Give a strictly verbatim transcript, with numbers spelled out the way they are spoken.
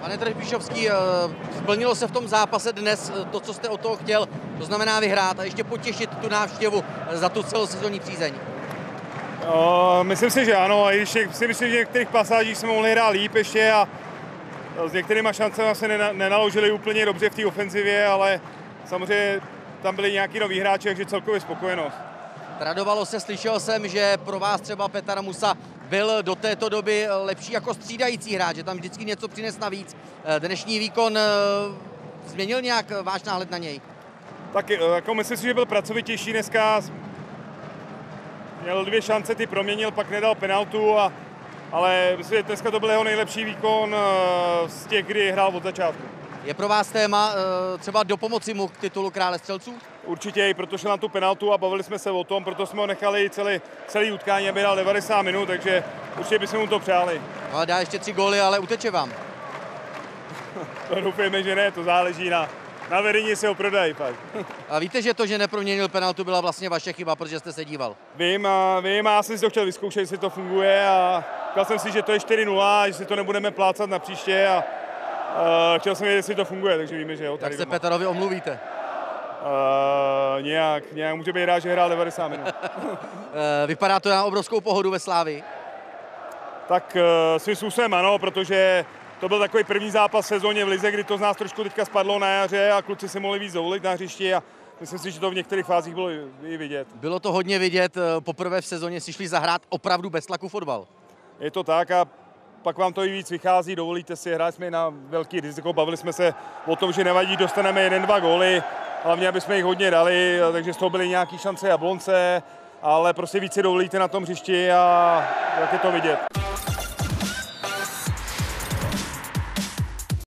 Pane Trpišovský, splnilo se v tom zápase dnes to, co jste od toho chtěl, to znamená vyhrát a ještě potěšit tu návštěvu za tu celosezonní přízeň? O, myslím si, že ano, i když si myslím, že v některých pasážích jsme mohli hrát líp ještě a s některýma šancemi se nenaložili úplně dobře v té ofenzivě, ale samozřejmě tam byli nějaký nový hráči, takže celkově spokojenost. Tradovalo se, slyšel jsem, že pro vás třeba Petar Musa byl do této doby lepší jako střídající hráč, že tam vždycky něco přines navíc. Dnešní výkon změnil nějak váš náhled na něj? Tak jako myslím si, že byl pracovitější dneska. Měl dvě šance, ty proměnil, pak nedal penaltu, a, ale myslím, že dneska to byl jeho nejlepší výkon z těch, kdy hrál od začátku. Je pro vás téma třeba dopomoci mu k titulu krále střelců? Určitě, i proto šel na tu penaltu a bavili jsme se o tom, proto jsme ho nechali celý, celý utkání, aby hrál devadesát minut, takže určitě bychom mu to přáli. No, dá ještě tři góly, ale uteče vám. To doufujeme, že ne, to záleží na, na vedení, se ho prodají pak. A víte, že to, že neproměnil penaltu, byla vlastně vaše chyba, protože jste se díval? Vím, a vím, a já jsem si to chtěl vyzkoušet, jestli to funguje, a říkal jsem si, že to je čtyři nula, že si to nebudeme plácat na příště, a uh, chtěl jsem vědět, jestli to funguje, takže víme, že jo. Tak se Petarovi omluvíte? Uh, nějak, nějak může být rád, že hrál devadesát minut. Vypadá to na obrovskou pohodu ve Slávii? Tak uh, svým způsobem ano, protože to byl takový první zápas v sezóně v lize, kdy to z nás trošku teďka spadlo na jaře a kluci si mohli víc dovolit na hřišti, a myslím si, že to v některých fázích bylo i vidět. Bylo to hodně vidět, poprvé v sezóně si šli zahrát opravdu bez tlaku fotbal. Je to tak, a pak vám to i víc vychází, dovolíte si, hráli jsme na velký riziko, bavili jsme se o tom, že nevadí, dostaneme jeden, dva góly, hlavně, aby jsme jich hodně dali, takže z toho byly nějaké šance Jablonce, ale prostě víc si dovolíte na tom hřišti a jak je to vidět.